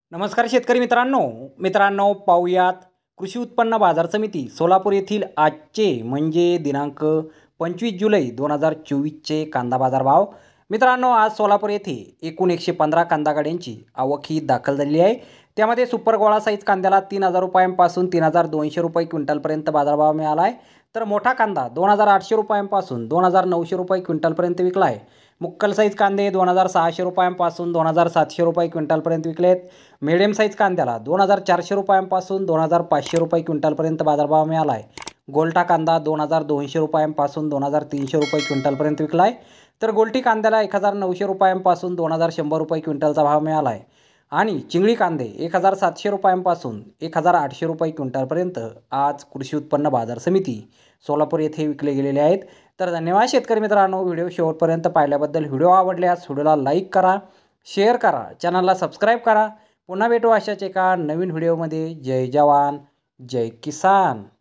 नमस्कार शेतकरी मित्रांनो पाहूयात कृषी उत्पन्न बाजार समिती सोलापूर येथील आजचे म्हणजे दिनांक 25 जुलै 2024चे कांदा बाजार भाव। मित्रांनो, आज सोलापूर येथे एकूण 115 कांदा गाड्यांची आवक ही दाखल झाली आहे। त्यामध्ये सुपर गोळा साईज कांद्याला 3000 रुपयांपासून 3200 रुपये क्विंटलपर्यंत बाजारभाव मिळाला आहे। तर मोठा कांदा 2800 रुपयांपासून 2900 रुपये क्विंटलपर्यंत विकला आहे। मुक्कल साईज कांदे 2600 रुपयांपासून 2700 रुपये क्विंटलपर्यंत विकलेत। मीडियम साईज कांद्याला 2400 रुपयांपासून 2500 रुपये क्विंटलपर्यंत बाजारभाव मिळाला आहे। गोल्टा कांदा 2200 रुपयांपासून 2300 रुपये क्विंटलपर्यंत विकला आहे। तर गोल्टी कांद्याला 1900 रुपयांपासून 2100 रुपये क्विंटलचा भाव मिळाला आहे। आणि चिंगळी कांदे 1700 रुपयांपासून 1800 रुपये क्विंटलपर्यंत आज कृषी उत्पन्न बाजार समिती सोलापूर येथे विकले गेलेले आहेत। तर धन्यवाद शेतकरी मित्रांनो, व्हिडिओ शेवटपर्यंत पाहिल्याबद्दल। व्हिडिओ आवडल्यास व्हिडिओला लाईक करा, शेअर करा, चॅनलला सबस्क्राईब करा। पुन्हा भेटू अशाच एका नवीन व्हिडिओमध्ये। जय जवान जय किसान।